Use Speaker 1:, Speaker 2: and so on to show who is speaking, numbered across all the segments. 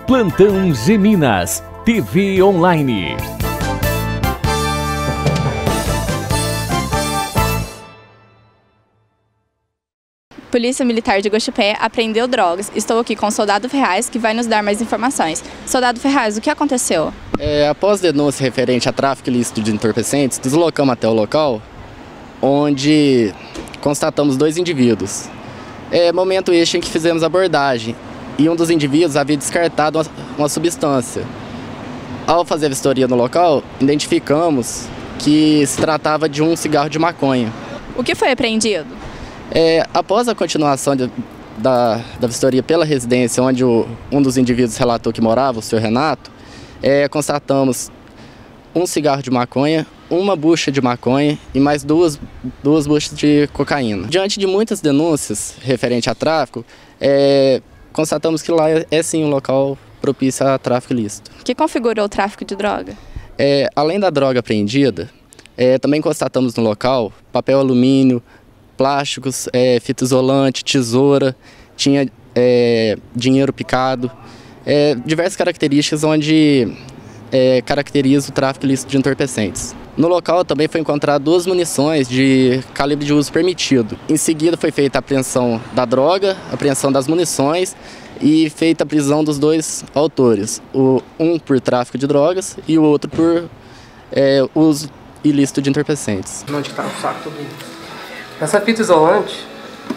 Speaker 1: Plantão Geminas, TV Online.
Speaker 2: Polícia Militar de Guaxupé apreendeu drogas. Estou aqui com o Soldado Ferraz, que vai nos dar mais informações. Soldado Ferraz, o que aconteceu?
Speaker 3: Após denúncia referente a tráfico ilícito de entorpecentes, deslocamos até o local, onde constatamos 2 indivíduos. Momento este em que fizemos a abordagem, e um dos indivíduos havia descartado uma substância. Ao fazer a vistoria no local, identificamos que se tratava de um cigarro de maconha.
Speaker 2: O que foi apreendido?
Speaker 3: Após a continuação da vistoria pela residência, onde um dos indivíduos relatou que morava, o senhor Renato, constatamos um cigarro de maconha, uma bucha de maconha e mais duas buchas de cocaína. Diante de muitas denúncias referente a tráfico, constatamos que lá é sim um local propício a tráfico ilícito.
Speaker 2: O que configurou o tráfico de droga?
Speaker 3: Além da droga apreendida, também constatamos no local papel alumínio, plásticos, fita isolante, tesoura, tinha dinheiro picado, diversas características onde caracteriza o tráfico ilícito de entorpecentes. No local também foi encontrado 2 munições de calibre de uso permitido. Em seguida foi feita a apreensão da droga, a apreensão das munições e feita a prisão dos 2 autores, um por tráfico de drogas e o outro por uso ilícito de entorpecentes.
Speaker 4: Onde está o saco tudo isso? Essa fita isolante,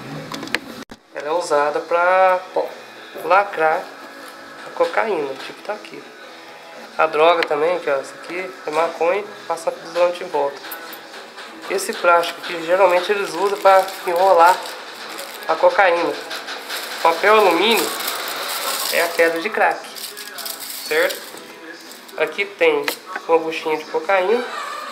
Speaker 4: ela é usada para lacrar a cocaína, tipo tá aqui. A droga também, que é essa aqui, é maconha, passa a fita isolante em volta. Esse plástico aqui, geralmente eles usam para enrolar a cocaína. Papel alumínio é a pedra de crack, certo? Aqui tem uma buchinha de cocaína.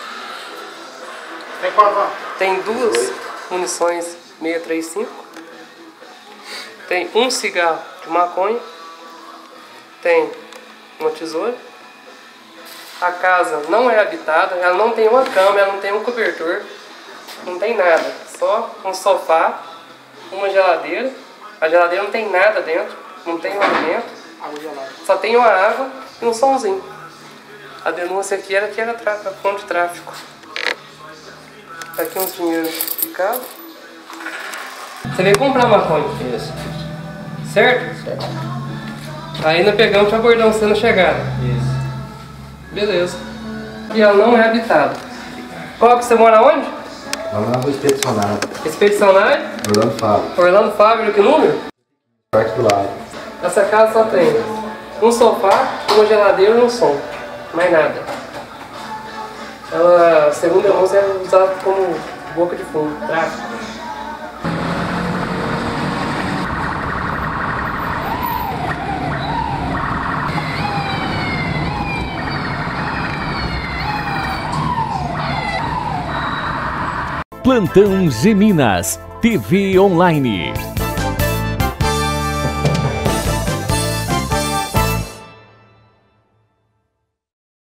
Speaker 4: Tem 2 munições 635, tem um cigarro de maconha, tem uma tesoura. A casa não é habitada, ela não tem uma cama, ela não tem um cobertor, não tem nada, só um sofá, uma geladeira. A geladeira não tem nada dentro, não tem um alimento, só tem uma água e um somzinho. A denúncia aqui era que era ponto de tráfico. Aqui uns dinheiros picados. Você veio comprar maconha?
Speaker 5: Isso.
Speaker 4: Certo?
Speaker 5: Certo.
Speaker 4: Aí nós pegamos e abordamos você na chegada.
Speaker 5: Isso.
Speaker 4: Beleza. E ela não é habitada. Qual que você mora onde?
Speaker 5: Vamos lá pro expedicionário.
Speaker 4: Expedicionário?
Speaker 5: Orlando Fábio.
Speaker 4: Orlando Fábio, que número?
Speaker 5: Parque do lado.
Speaker 4: Essa casa só tem um sofá, uma geladeira e um som. Mais nada. Ela, segundo a denúncia, é usada como boca de fumo, tráfico.
Speaker 1: Plantão Geminas, TV Online.